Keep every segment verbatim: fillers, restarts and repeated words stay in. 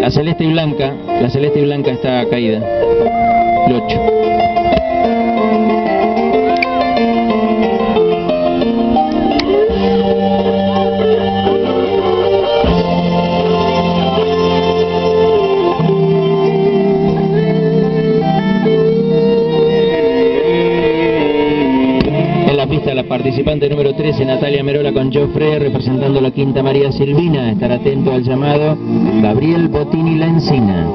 La celeste y blanca, la celeste y blanca está caída. El ocho. La participante número trece, Natalia Merola con Joffre, representando la quinta María Silvina. Estar atento al llamado Gabriel Botini La Encina.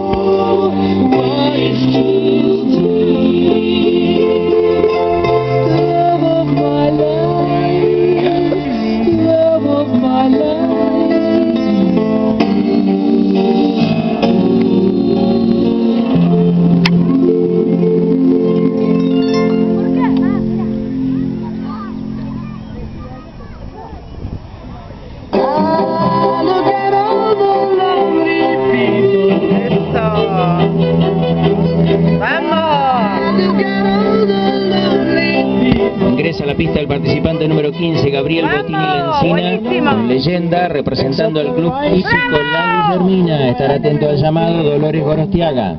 Ingresa a la pista el participante número quince, Gabriel Botini La Encina, con Leyenda, representando al club hípico La Guillermina. Estar atento al llamado Dolores Gorostiaga.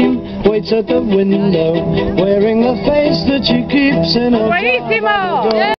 Buenísimo.